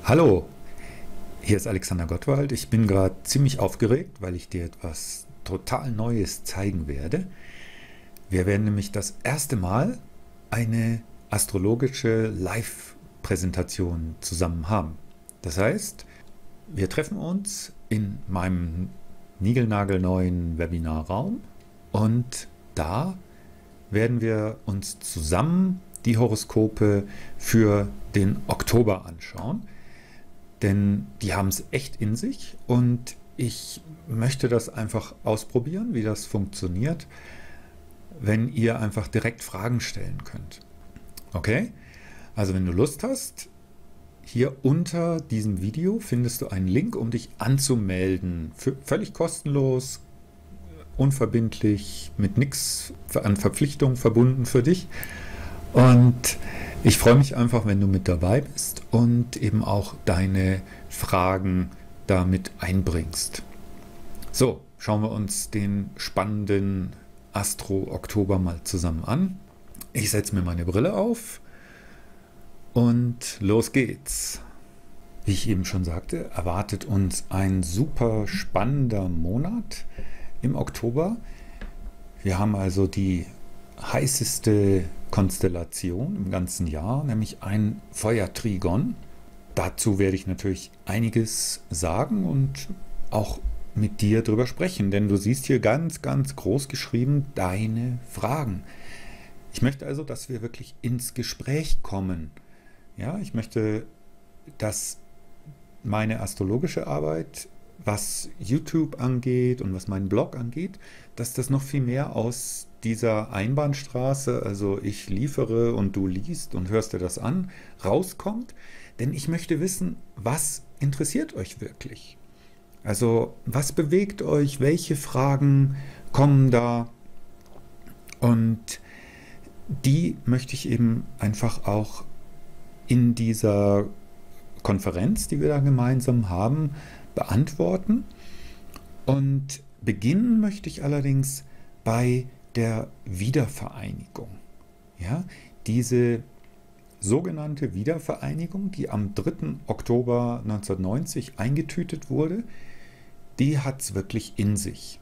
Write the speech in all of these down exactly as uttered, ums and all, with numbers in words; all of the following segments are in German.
Hallo, hier ist Alexander Gottwald. Ich bin gerade ziemlich aufgeregt, weil ich dir etwas total Neues zeigen werde. Wir werden nämlich das erste Mal eine astrologische Live-Präsentation zusammen haben. Das heißt, wir treffen uns in meinem niegelnagelneuen Webinarraum und da werden wir uns zusammen die Horoskope für den Oktober anschauen. Denn die haben es echt in sich und ich möchte das einfach ausprobieren, wie das funktioniert, wenn ihr einfach direkt Fragen stellen könnt. Okay? Also wenn du Lust hast, hier unter diesem Video findest du einen Link, um dich anzumelden. Für, völlig kostenlos, unverbindlich, mit nichts an Verpflichtungen verbunden für dich. Und ich freue mich einfach, wenn du mit dabei bist und eben auch deine Fragen damit einbringst. So, schauen wir uns den spannenden Astro-Oktober mal zusammen an. Ich setze mir meine Brille auf und los geht's. Wie ich eben schon sagte, erwartet uns ein super spannender Monat im Oktober. Wir haben also die heißeste Konstellation im ganzen Jahr, nämlich ein Feuertrigon. Dazu werde ich natürlich einiges sagen und auch mit dir drüber sprechen, denn du siehst hier ganz, ganz groß geschrieben, deine Fragen. Ich möchte also, dass wir wirklich ins Gespräch kommen. Ja, ich möchte, dass meine astrologische Arbeit, was YouTube angeht und was meinen Blog angeht, dass das noch viel mehr aus dieser Einbahnstraße, also ich liefere und du liest und hörst dir das an, rauskommt. Denn ich möchte wissen, was interessiert euch wirklich? Also was bewegt euch? Welche Fragen kommen da? Und die möchte ich eben einfach auch in dieser Konferenz, die wir da gemeinsam haben, beantworten. Und beginnen möchte ich allerdings bei der Wiedervereinigung. Ja, diese sogenannte Wiedervereinigung, die am dritten Oktober neunzehnhundertneunzig eingetütet wurde, die hat es wirklich in sich.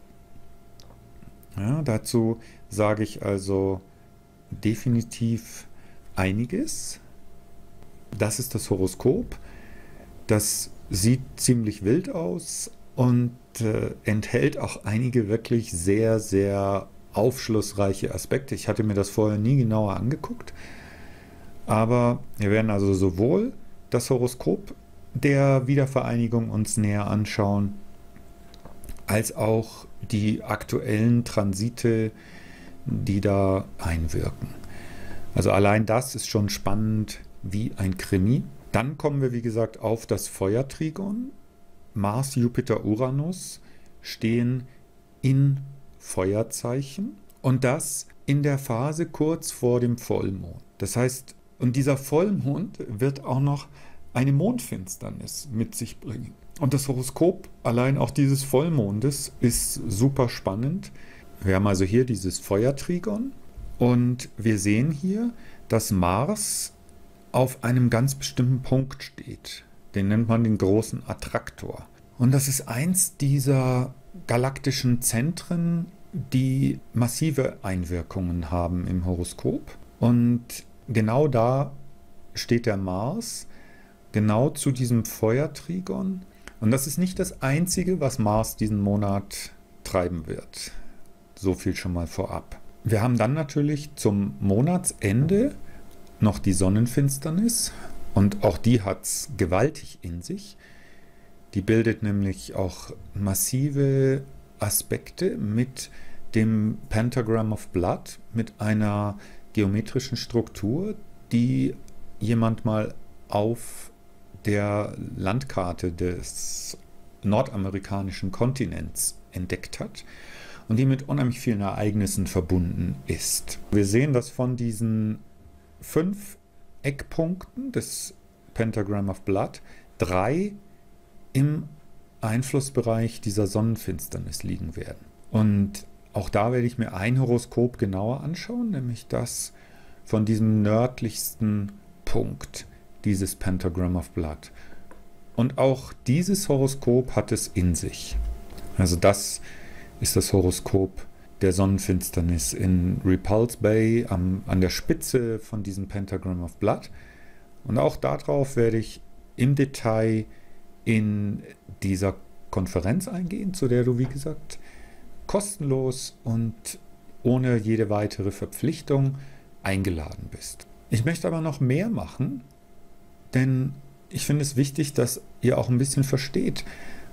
Ja, dazu sage ich also definitiv einiges. Das ist das Horoskop. Das sieht ziemlich wild aus und äh, enthält auch einige wirklich sehr, sehr aufschlussreiche Aspekte. Ich hatte mir das vorher nie genauer angeguckt, aber wir werden also sowohl das Horoskop der Wiedervereinigung uns näher anschauen, als auch die aktuellen Transite, die da einwirken. Also allein das ist schon spannend wie ein Krimi. Dann kommen wir, wie gesagt, auf das Feuertrigon. Mars, Jupiter, Uranus stehen in Feuerzeichen und das in der Phase kurz vor dem Vollmond. Das heißt, und dieser Vollmond wird auch noch eine Mondfinsternis mit sich bringen. Und das Horoskop allein auch dieses Vollmondes ist super spannend. Wir haben also hier dieses Feuertrigon und wir sehen hier, dass Mars auf einem ganz bestimmten Punkt steht. Den nennt man den großen Attraktor. Und das ist eins dieser galaktischen Zentren, die massive Einwirkungen haben im Horoskop. Und genau da steht der Mars, genau zu diesem Feuertrigon. Und das ist nicht das Einzige, was Mars diesen Monat treiben wird. So viel schon mal vorab. Wir haben dann natürlich zum Monatsende noch die Sonnenfinsternis und auch die hat es gewaltig in sich. Die bildet nämlich auch massive Aspekte mit dem Pentagram of Blood, mit einer geometrischen Struktur, die jemand mal auf der Landkarte des nordamerikanischen Kontinents entdeckt hat und die mit unheimlich vielen Ereignissen verbunden ist. Wir sehen, dass von diesen fünf Eckpunkten des Pentagram of Blood drei im Einflussbereich dieser Sonnenfinsternis liegen werden. Und auch da werde ich mir ein Horoskop genauer anschauen, nämlich das von diesem nördlichsten Punkt dieses Pentagram of Blood. Und auch dieses Horoskop hat es in sich. Also das ist das Horoskop der Sonnenfinsternis in Repulse Bay am, an der Spitze von diesem Pentagram of Blood. Und auch darauf werde ich im Detail in dieser Konferenz eingehen, zu der du, wie gesagt, kostenlos und ohne jede weitere Verpflichtung eingeladen bist. Ich möchte aber noch mehr machen, denn ich finde es wichtig, dass ihr auch ein bisschen versteht,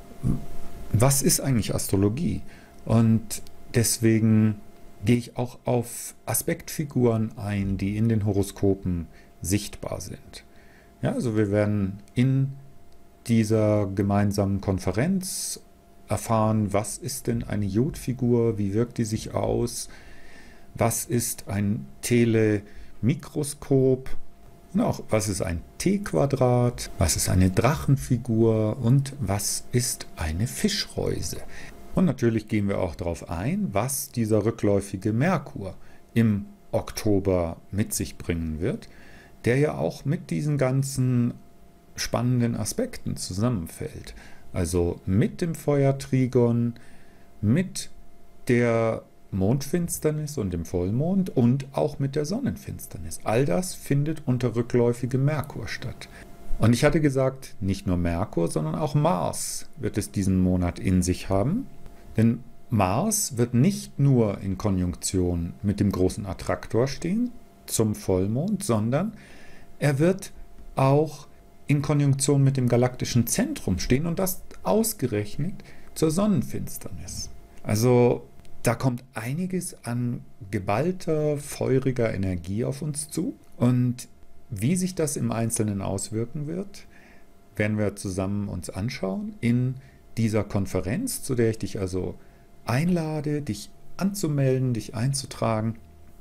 was ist eigentlich Astrologie? Und deswegen gehe ich auch auf Aspektfiguren ein, die in den Horoskopen sichtbar sind. Ja, also wir werden in dieser gemeinsamen Konferenz erfahren, was ist denn eine Jodfigur, wie wirkt die sich aus, was ist ein Telemikroskop, und auch was ist ein T-Quadrat, was ist eine Drachenfigur und was ist eine Fischreuse. Und natürlich gehen wir auch darauf ein, was dieser rückläufige Merkur im Oktober mit sich bringen wird, der ja auch mit diesen ganzen spannenden Aspekten zusammenfällt. Also mit dem Feuertrigon, mit der Mondfinsternis und dem Vollmond und auch mit der Sonnenfinsternis. All das findet unter rückläufigem Merkur statt. Und ich hatte gesagt, nicht nur Merkur, sondern auch Mars wird es diesen Monat in sich haben. Denn Mars wird nicht nur in Konjunktion mit dem großen Attraktor stehen zum Vollmond, sondern er wird auch in Konjunktion mit dem galaktischen Zentrum stehen und das ausgerechnet zur Sonnenfinsternis. Also da kommt einiges an geballter, feuriger Energie auf uns zu. Und wie sich das im Einzelnen auswirken wird, werden wir zusammen uns anschauen in dieser Konferenz, zu der ich dich also einlade, dich anzumelden, dich einzutragen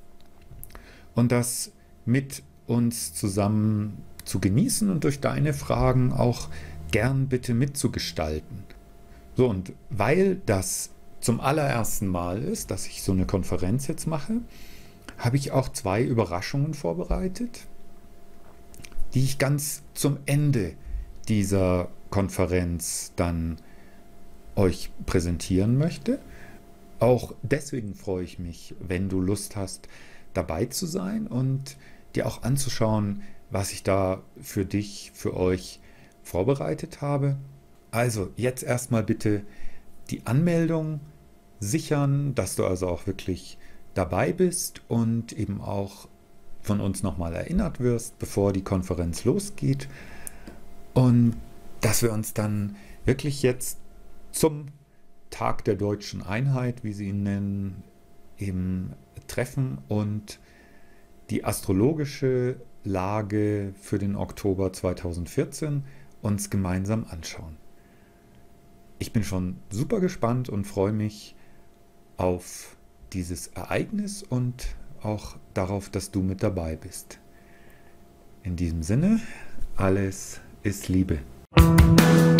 und das mit uns zusammen zu genießen und durch deine Fragen auch gern bitte mitzugestalten. So, und weil das zum allerersten Mal ist, dass ich so eine Konferenz jetzt mache, habe ich auch zwei Überraschungen vorbereitet, die ich ganz zum Ende dieser Konferenz dann euch präsentieren möchte. Auch deswegen freue ich mich, wenn du Lust hast, dabei zu sein und dir auch anzuschauen, was ich da für dich, für euch vorbereitet habe. Also jetzt erstmal bitte die Anmeldung sichern, dass du also auch wirklich dabei bist und eben auch von uns nochmal erinnert wirst, bevor die Konferenz losgeht. Und dass wir uns dann wirklich jetzt zum Tag der deutschen Einheit, wie sie ihn nennen, eben treffen und die astrologische Lage für den Oktober zweitausendvierzehn uns gemeinsam anschauen. Ich bin schon super gespannt und freue mich auf dieses Ereignis und auch darauf, dass du mit dabei bist. In diesem Sinne, alles ist Liebe.